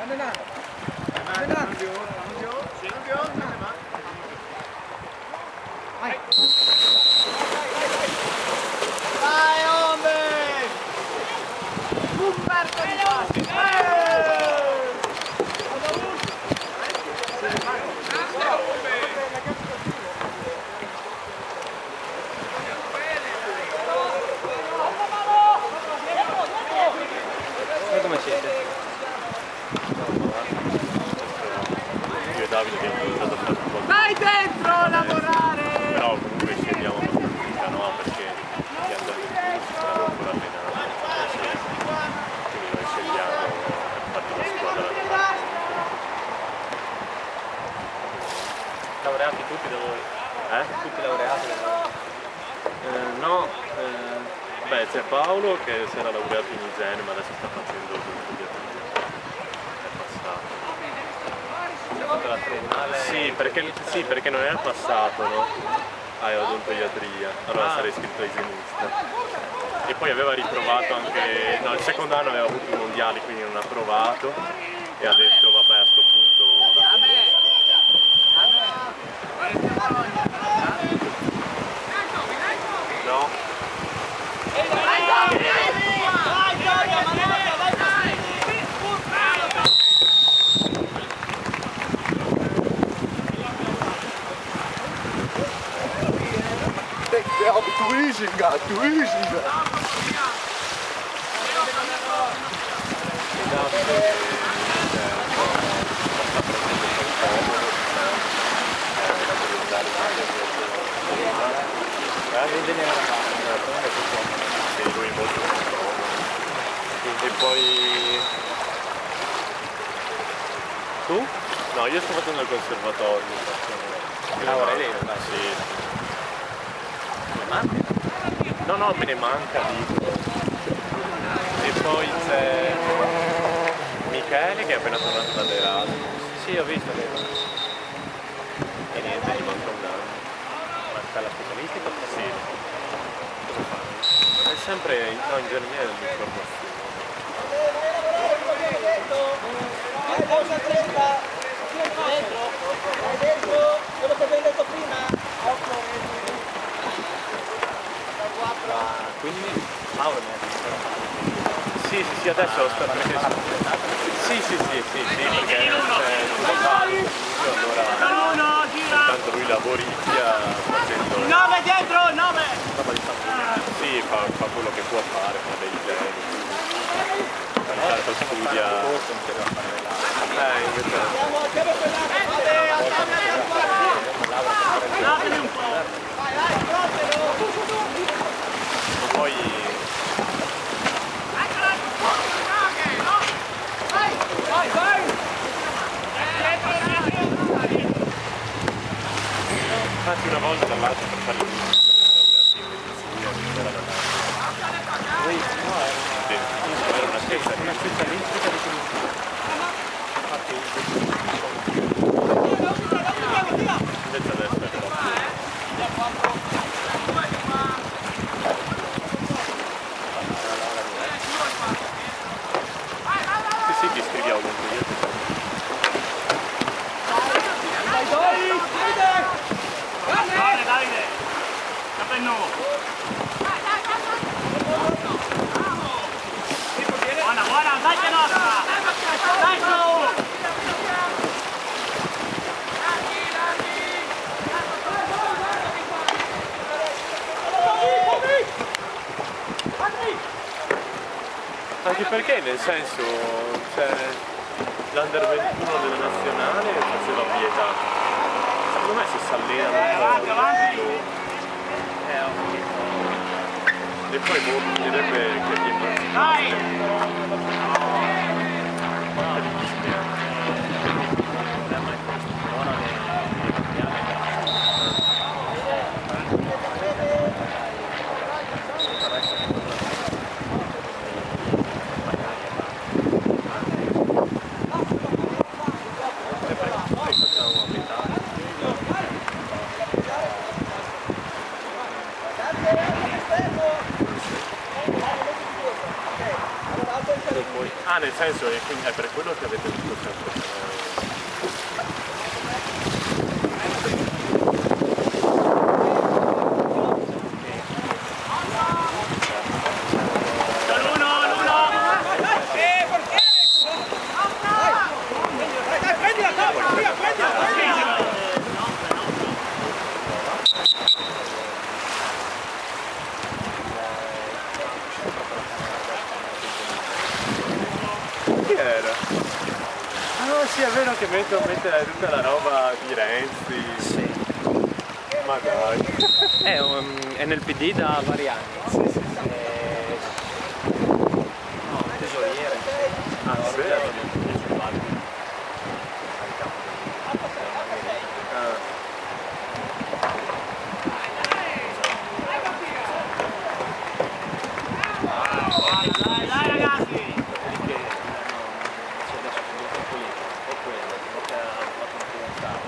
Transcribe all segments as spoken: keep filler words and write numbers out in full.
Come siete? Io e Davide abbiamo cominciato a fare un po' di... Vai dentro a lavorare! Però comunque scendiamo abbastanza, no? Perché gli altri si stanno ancora allenando. Quindi noi scegliamo per fare la squadra. Laureati tutti da voi? Eh? Tutti laureati da voi? Eh, no, eh, beh c'è Paolo che si era laureato in igiene ma adesso sta facendo l'autodiatria. È passato. Ha fatto la triennale? Sì perché, sì, perché non era passato, no? Ah, è odontoiatria, allora Ah. sarei iscritto a igienista. E poi aveva riprovato anche, no, il secondo anno aveva avuto i mondiali quindi non ha provato e ha detto vabbè a sto punto la finisco. No? Tuisinga, Tuisinga! Sì, lui molto comodo. E poi... Tu? No, io sto facendo il conservatorio. Lavori lì? Sì. Come manca? No, no, me ne manca lì. E poi c'è Michele che è appena tornato dall'Erasmus. Sì, ho visto che E niente, gli manca un anno. manca la specialistica. Sì. Cosa fa? È sempre, no, in genere l'informazione. Vai cosa trenta! Dentro! Vai dentro! Quello che abbiamo detto prima! Ah, quindi Mauro mi ha detto. Sì, sì, sì, adesso sto perché... Sì, sì, sì, sì, sì, perché c'è il locale, allora intanto lui lavoricchia facendo nove dietro! nove! roba di famiglia. Sì, fa, fa quello che può fare, fa dei geni. Intanto studia. Eh, invece... Andiamo, andiamo per l'altro! un po'! Vai, vai, protelo! Poi... Vai, vai! Infatti una volta dall'altro per fare il Lui no, era una scelta una specialistica di invece adesso è troppo. Sì, sì, ti iscrivi a odontoiatria. Dai, dai! Davide! Davide! Capenno! Buona, buona, dai che nostra! Dai su! Anche perché nel senso, cioè, l'Under ventuno della nazionale faceva pietà. Secondo me se si allenano un po'. E poi boh, bisognerebbe che gli immagini. Ah, nel senso, è, quindi è per quello che avete visto Ah sì, è vero che metto mette tutta la roba di Renzi. Sì. Ma dai. È, um, è nel P D da vari anni. Sì, sì, sì. Eh, no, tesoriere. Ah, sì. Ah. Dai, dai ragazzi! Perché c'è adesso sono due qui, o quello, o che ha fatto un fidanzato,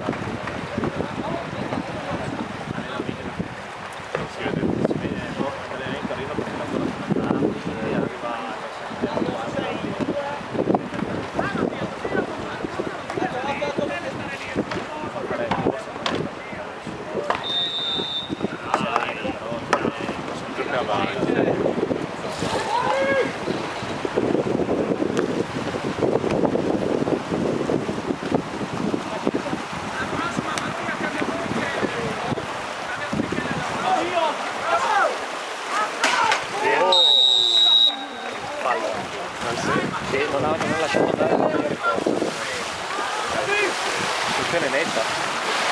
Si vede. si vede, no? L'allenamento arriva perché lavora sulla Napoli e arriva alle sette e quaranta. Fa fare corsa, Gioca avanti. palla. Ah, sì? Che non ha, non ha lasciato andare il pallone di corsa. Funzione netta.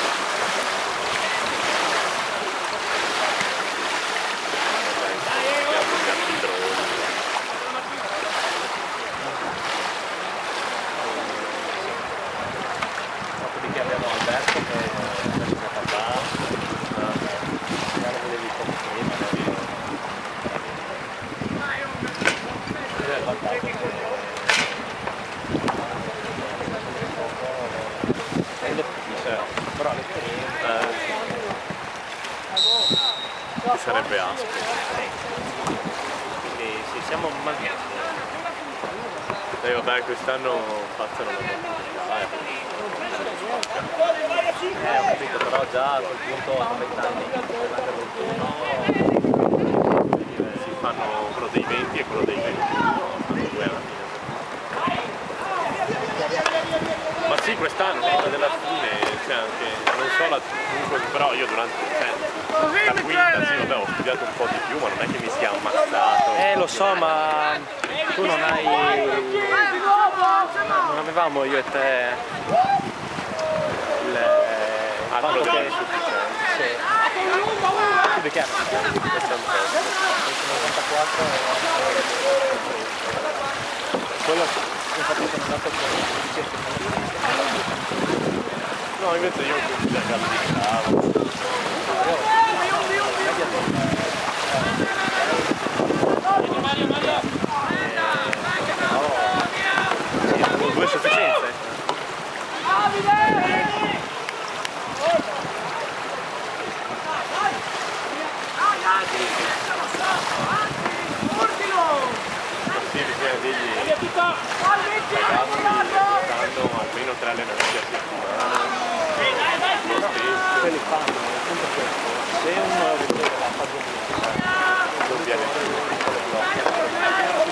Dopodiché abbiamo Alberto che adesso ne parla, già lo vedevi poco prima, adesso è il vantaggio che prende pochissimo, però l'esperienza Ci sarebbe aspro. quindi sì, siamo mal messi. E vabbè, quest'anno passano la partita. Eh, ho capito, però già a quel punto a vent'anni, ventuno, Si fanno quello dei venti e quello dei ventuno, sono due anni. Ma sì, quest'anno, prima della fine, cioè anche, non so la, comunque, però io durante cioè, la quinta, sì, vabbè, ho studiato un po' di più, ma non è che mi sia ammazzato. Eh lo so, ma tu non hai... non avevamo io e te il Ah, quello fatto dei che... sufficienti. Sì. Tu di che anno sei? novantaquattro quello infatti sono andato con No, invece io già galleggiavo. con due sufficienze. Sì, bisogna dirgli ragazzi, stanno almeno tre allenamenti a settimana. Quelli fanno, il punto è questo, se uno riceve la fase Non viene più.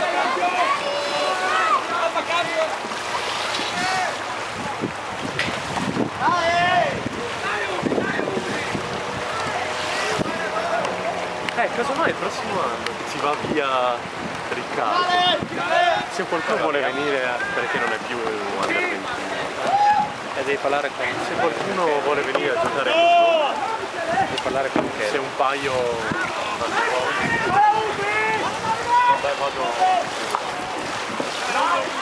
Eh, casomai il prossimo anno che ci va via Riccardo. Se qualcuno vuole venire a- perché non è più under ventuno. e devi parlare con Se qualcuno vuole venire a giocare con noi, devi parlare con se che un paio vanno fuori, vabbè vado.